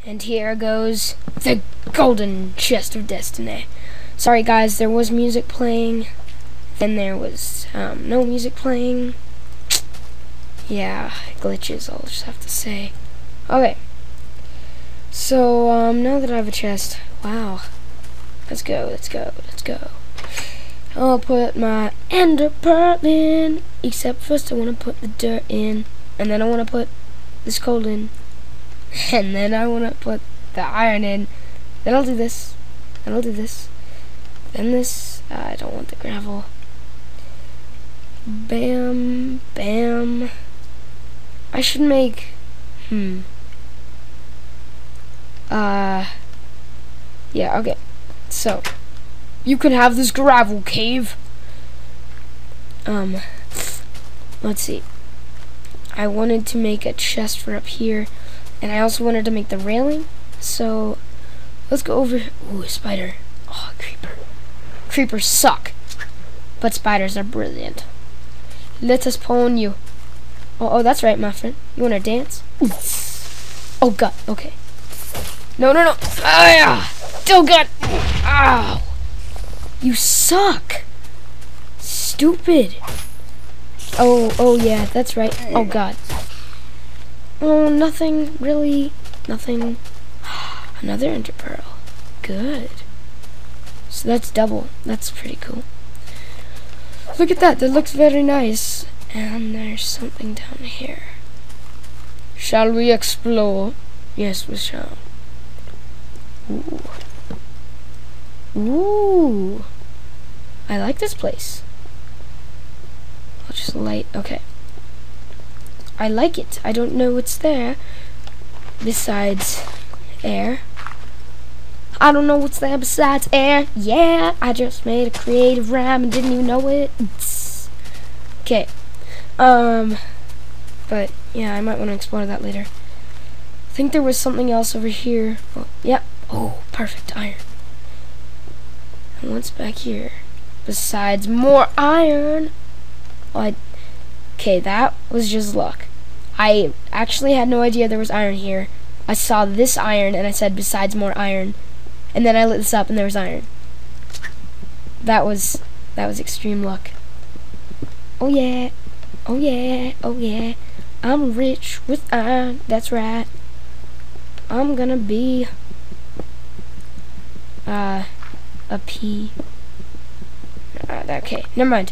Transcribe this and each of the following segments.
And here goes the golden chest of destiny. Sorry guys, there was music playing, then there was no music playing. Yeah, glitches, I'll just have to say. Okay, so now that I have a chest, wow, let's go. I'll put my ender pearl in, except first I want to put the dirt in, and then I want to put this coal in, and then I want to put the iron in. Then I'll do this, then I'll do this, then this. I don't want the gravel. Bam, bam. I should make, yeah, okay. So, you can have this gravel cave. Let's see. I wanted to make a chest for up here, and I also wanted to make the railing. So, let's go over. Ooh, a spider. Oh, creeper. Creepers suck, but spiders are brilliant. Let us pawn you. Oh, that's right, my friend. You wanna dance? Oh God. Okay. No. Ah! Oh God. Ow! You suck. Stupid. Oh yeah, that's right. Oh God. Oh, nothing really. Nothing. Another ender pearl. Good. So that's double. That's pretty cool. Look at that. That looks very nice. And there's something down here. Shall we explore? Yes, we shall. Ooh. Ooh. I like this place. I'll just light. Okay. I like it. I don't know what's there besides air. I don't know what's there besides air. Yeah, I just made a creative rhyme and didn't even know it. Okay. But yeah, I might want to explore that later. I think there was something else over here. Oh, yep. Oh, perfect iron. And what's back here? Besides more iron. Okay, that was just luck. I actually had no idea there was iron here. I saw this iron and I said besides more iron. And then I lit this up and there was iron. That was extreme luck. Oh yeah. Oh yeah. Oh yeah. I'm rich with iron. That's right. I'm gonna be a P. Okay, never mind.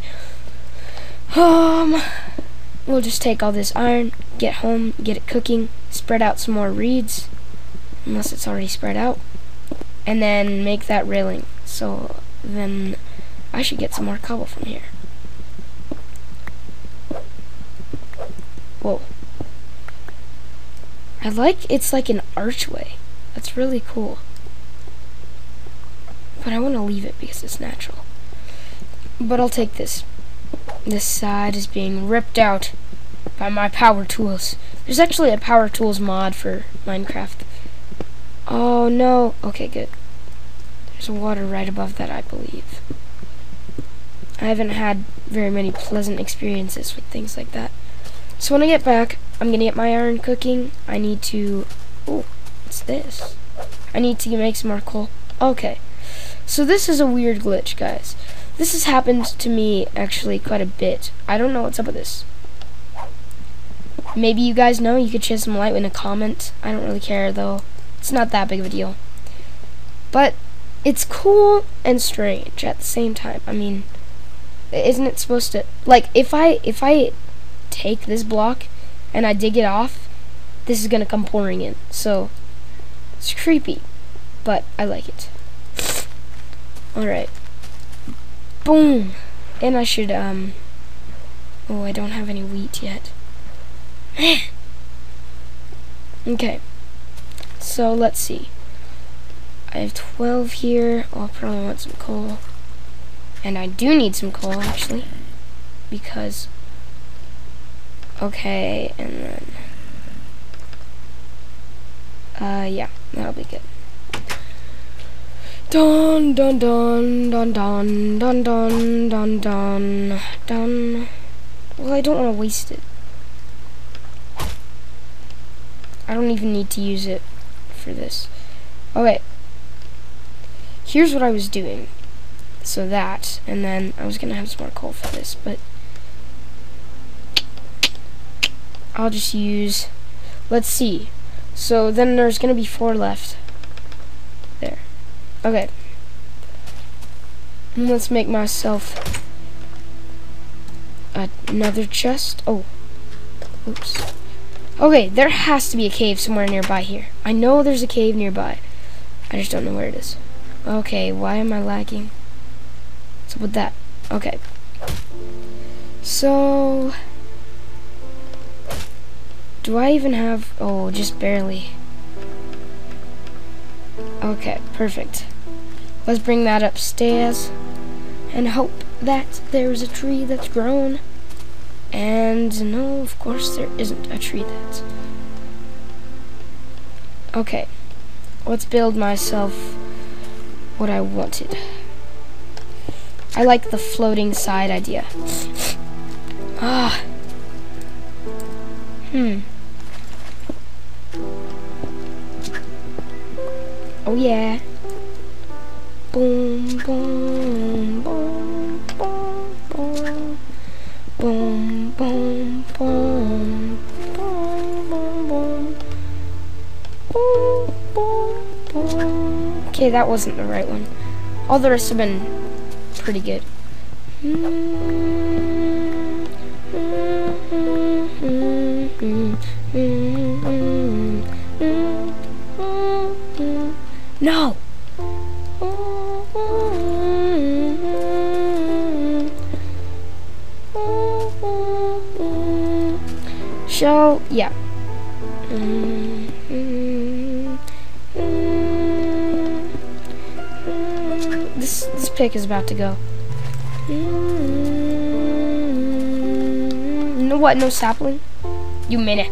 We'll just take all this iron, get home, get it cooking, spread out some more reeds, unless it's already spread out, and then make that railing. So then I should get some more cobble from here. Whoa. It's like an archway. That's really cool. But I want to leave it because it's natural. But I'll take this. This side is being ripped out by my power tools. There's actually a power tools mod for Minecraft. Oh no. Okay, good. There's water right above that, I believe. I haven't had very many pleasant experiences with things like that. So when I get back, I'm gonna get my iron cooking. I need to... Oh, what's this? I need to make some more coal. Okay. So this is a weird glitch, guys. This has happened to me, actually, quite a bit. I don't know what's up with this. Maybe you guys know. You could shed some light in a comment. I don't really care, though. It's not that big of a deal. But it's cool and strange at the same time. I mean, isn't it supposed to... Like, if I take this block and I dig it off, this is gonna come pouring in. So, it's creepy. But I like it. Alright. Boom! And I should, oh, I don't have any wheat yet. Okay. So, let's see. I have 12 here. I'll probably want some coal. And I do need some coal, actually. Because... Okay, and then... yeah, that'll be good. Dun dun dun dun dun dun dun dun dun dun. Well, I don't want to waste it. I don't even need to use it for this. Okay. Here's what I was doing. So that, and then I was gonna have some more coal for this, but I'll just use, let's see. So then there's gonna be 4 left. There. Okay. And let's make myself another chest. Oh. Oops. Okay, there has to be a cave somewhere nearby here. I know there's a cave nearby. I just don't know where it is. Okay, why am I lagging? What's up with that? Okay. So, do I even have, oh, just barely. Okay, perfect. Let's bring that upstairs and hope that there's a tree that's grown. And no, of course there isn't a tree that's... Okay, let's build myself what I wanted. I like the floating side idea. Ah. Oh yeah. Boom, boom, boom, boom, boom. Boom, boom, boom. Boom, boom, boom. Boom, boom, boom. Okay, that wasn't the right one. All the rest have been pretty good. No! Shall, yeah. This pick is about to go. You know what? No sapling. You minute.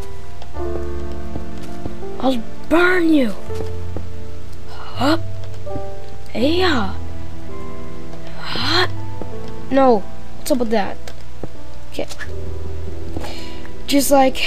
I'll burn you. Up. Yeah. Hot. No. What's up with that? Okay. Just like,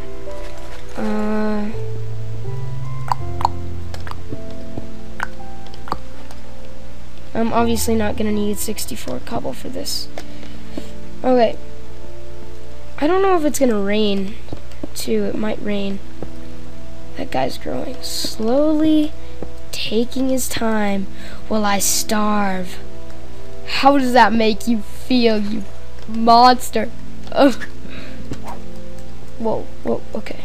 I'm obviously not gonna need 64 cobble for this. Okay. I don't know if it's gonna rain, too. It might rain. That guy's growing slowly, taking his time while I starve. How does that make you feel, you monster? Ugh. Whoa, okay.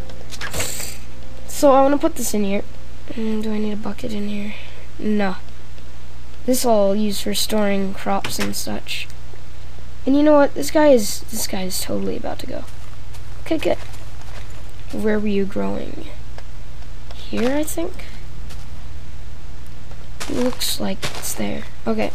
So I want to put this in here. Do I need a bucket in here? No. This I'll use for storing crops and such. And you know what? This guy is totally about to go. Okay, good. Where were you growing? Here, I think. Looks like it's there. Okay.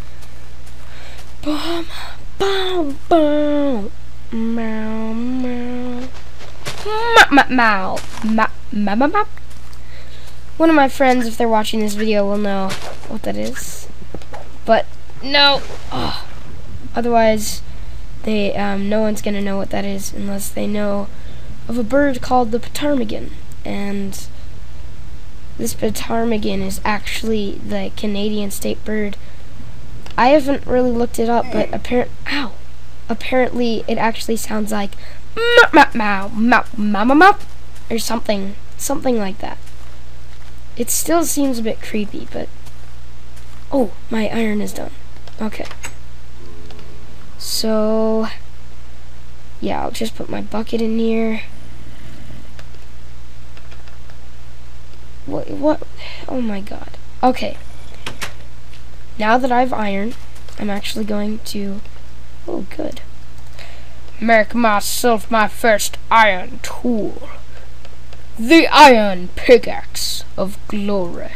Boom, boom, boom. Meow, meow. Meow, meow, meow. One of my friends, if they're watching this video, will know what that is. But no, otherwise, they no one's gonna know what that is unless they know of a bird called the ptarmigan. And this ptarmigan is actually the Canadian state bird. I haven't really looked it up, but apparently it actually sounds like meow, meow, meow, meow, or something like that. It still seems a bit creepy, but oh, my iron is done. Okay. So yeah, I'll just put my bucket in here. What? Oh my god. Okay. Now that I've iron, I'm actually going to, oh good, make myself my first iron tool. The iron pickaxe of glory.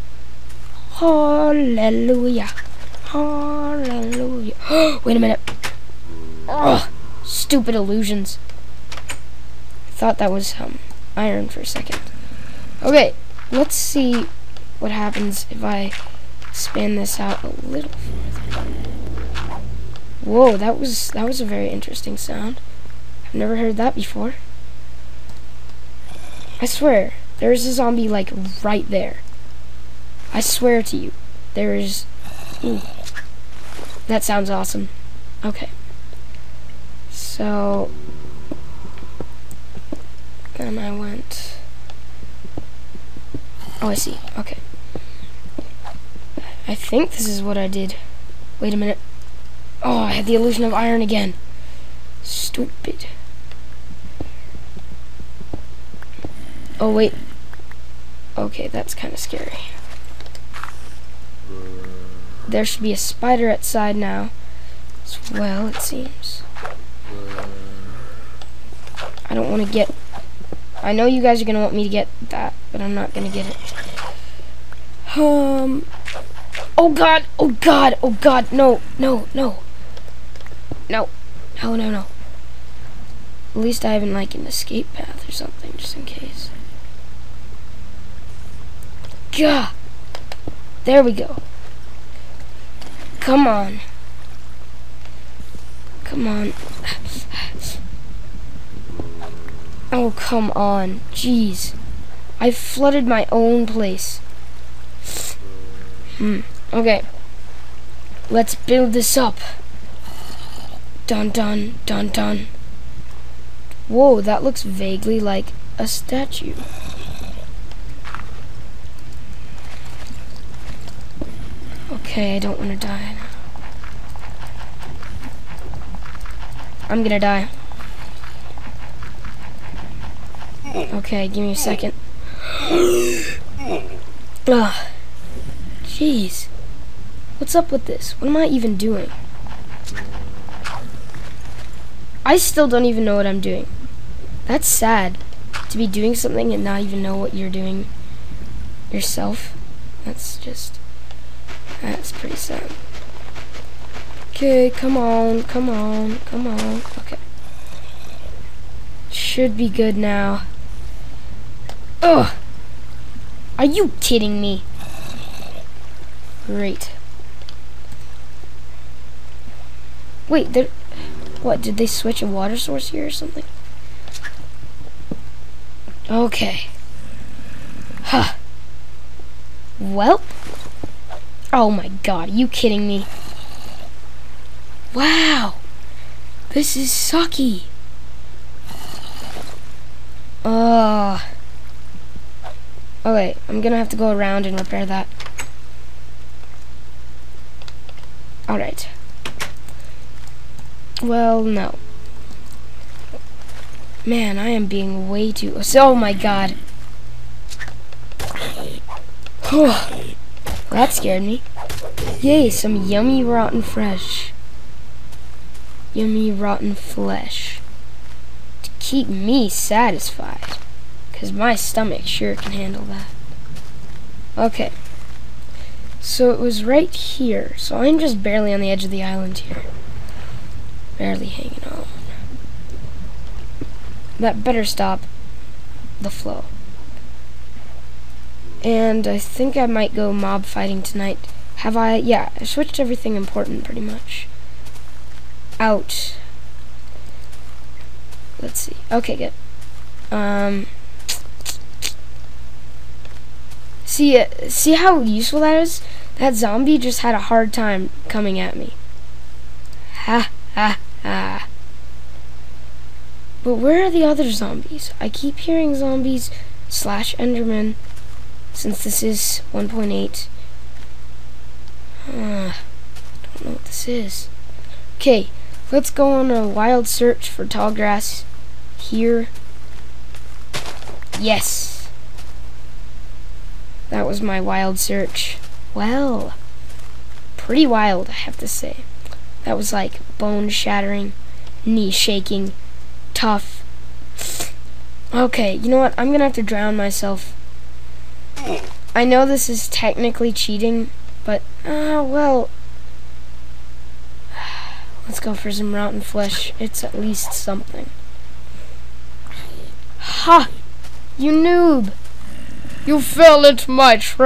Hallelujah. Hallelujah. Wait a minute. Ugh, stupid illusions. I thought that was iron for a second. Okay, let's see what happens if I span this out a little further. Whoa, that was a very interesting sound. I've never heard that before. I swear, There's a zombie, like, right there. I swear to you. There's... Ooh. That sounds awesome. Okay. So... Then I went... Oh, I see. Okay. I think this is what I did. Wait a minute. Oh, I had the illusion of iron again. Stupid. Oh, wait. Okay, that's kind of scary. There should be a spider outside now as well, it seems. I don't want to get... I know you guys are going to want me to get that, but I'm not going to get it. Oh god, oh god, oh god, no, no, no. No, no, no, no. At least I have like an escape path or something, just in case. Gah! There we go. Come on. Come on. Oh, come on. Jeez. I flooded my own place. Okay. Let's build this up. Dun dun dun dun. Whoa, that looks vaguely like a statue. Okay, I don't want to die. I'm gonna die. Okay, give me a second. Ugh. Jeez. What's up with this? What am I even doing? I still don't even know what I'm doing. That's sad. To be doing something and not even know what you're doing yourself. That's pretty sad. Okay, come on, come on, come on. Okay. Should be good now. Ugh! Are you kidding me? Great. Wait, what, did they switch a water source here or something? Okay. Huh. Well. Oh my god, are you kidding me? Wow. This is sucky. Okay, I'm gonna have to go around and repair that. Alright. Well, no. Man, I am being way too... Oh my god. That scared me. Yay, some yummy rotten fresh. Yummy rotten flesh. To keep me satisfied. Because my stomach sure can handle that. Okay. So it was right here. So I'm just barely on the edge of the island here. Barely hanging on. That better stop the flow. And I think I might go mob fighting tonight. Have I? Yeah, I switched everything important pretty much. Out. Let's see. Okay, good. See how useful that is? That zombie just had a hard time coming at me. Ha ha ha. But where are the other zombies? I keep hearing zombies / Enderman. Since this is 1.8. Don't know what this is. Okay, let's go on a wild search for tall grass here. Yes. That was my wild search. Well, pretty wild, I have to say. That was like bone-shattering, knee-shaking, tough. Okay, you know what? I'm gonna have to drown myself. I know this is technically cheating, but, well, let's go for some rotten flesh. It's at least something. Ha! You noob! You fell into my trap! ...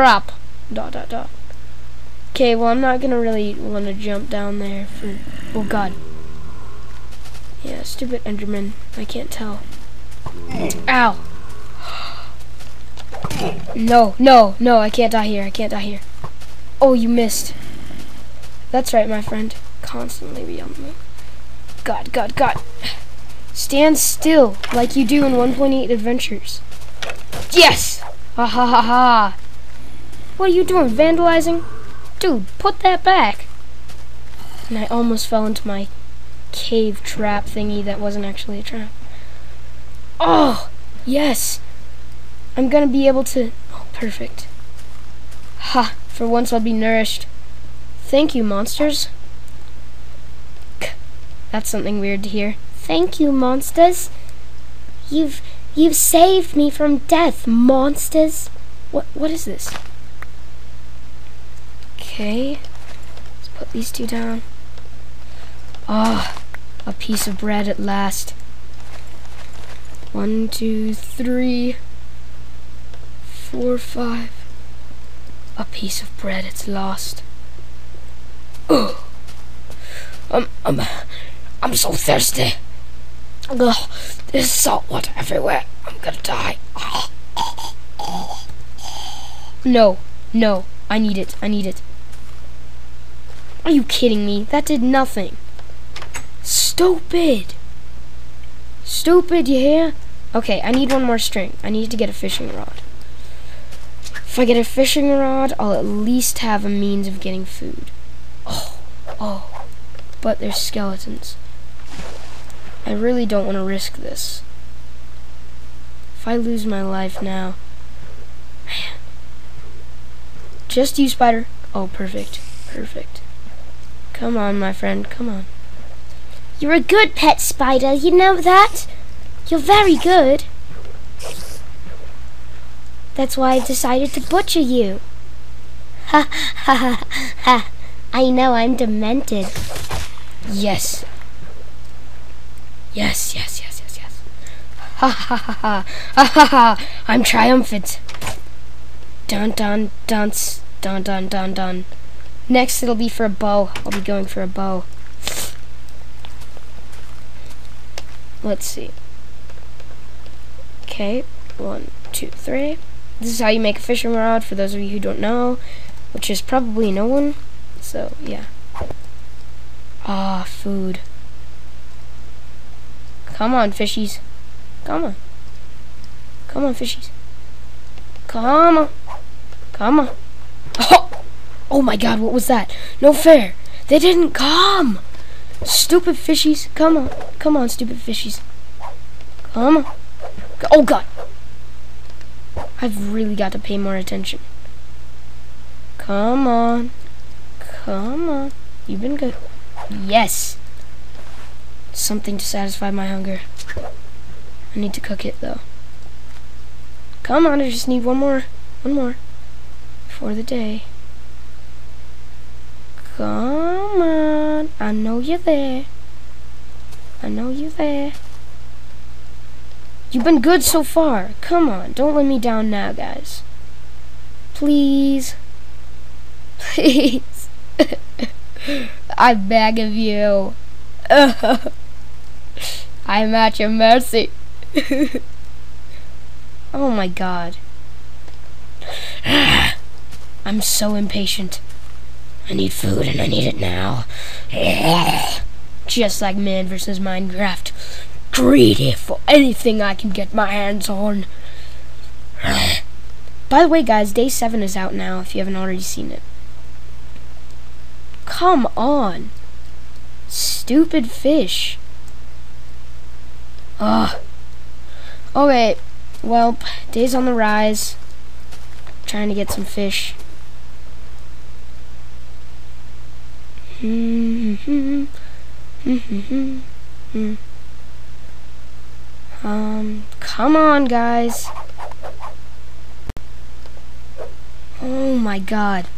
Okay, well, I'm not gonna really want to jump down there for... Oh, God. Yeah, stupid Enderman. I can't tell. Ow! No, no, no, I can't die here. I can't die here. Oh, you missed. That's right, my friend. Constantly be on the move. God, God, God. Stand still, like you do in 1.8 Adventures. Yes! Ha ha ha ha. What are you doing, vandalizing? Dude, put that back. And I almost fell into my cave trap thingy that wasn't actually a trap. Oh, yes. I'm gonna be able to... Oh, perfect. Ha, for once I'll be nourished. Thank you, monsters. That's something weird to hear. Thank you, monsters. You've saved me from death, monsters. What is this? Okay. Let's put these two down. Ah, a piece of bread at last. 1, 2, 3, 4, 5. A piece of bread, it's lost. Ugh. I'm so thirsty. Ugh, there's salt water everywhere. I'm gonna die. No, no, I need it. I need it. Are you kidding me? That did nothing. Stupid. Stupid, you hear? Okay, I need one more string. I need to get a fishing rod. If I get a fishing rod, I'll at least have a means of getting food. Oh. But there's skeletons. I really don't want to risk this. If I lose my life now... Man. Just you, spider. Oh, perfect. Perfect. Come on, my friend. Come on. You're a good pet spider. You know that? You're very good. That's why I decided to butcher you. Ha ha ha ha. I know, I'm demented. Yes. Yes, yes, yes, yes, yes. Ha ha ha ha. Ha ha ha. I'm triumphant. Dun dun dunce. Dun dun dun dun. Next it'll be for a bow. I'll be going for a bow. Let's see. Okay. 1, 2, 3. This is how you make a fishing rod, for those of you who don't know, which is probably no one. So, yeah. Ah, food. Come on, fishies. Come on. Come on, fishies. Come on. Come on. Oh! Oh my god, what was that? No fair. They didn't come. Stupid fishies. Come on. Come on, stupid fishies. Come on. Oh god. I've really got to pay more attention. Come on. Come on. You've been good. Yes. Something to satisfy my hunger. I need to cook it though. Come on, I just need one more. One more. For the day. Come on. I know you're there. I know you're there. You've been good so far. Come on. Don't let me down now, guys. Please. Please. I beg of you. I'm at your mercy. Oh my god. I'm so impatient. I need food and I need it now. Just like Man vs. Minecraft. Greedy for anything I can get my hands on. By the way, guys, day 7 is out now if you haven't already seen it. Come on. Stupid fish. Ugh. Okay, well, day's on the rise. Trying to get some fish. Come on, guys. Oh my god.